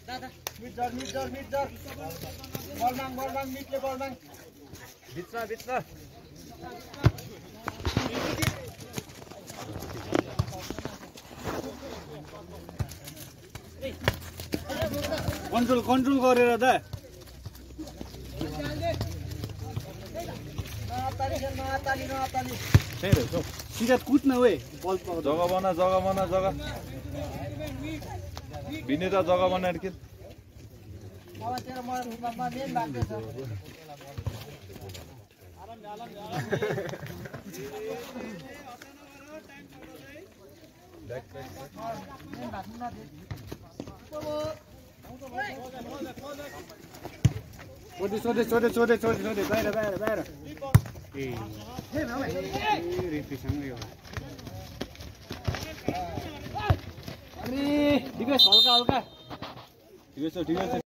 control गरेर दा सीधा कुद्न ओए जग्गा बना विनेता जग्गा बनाएर के छोडे बाहिर हल्का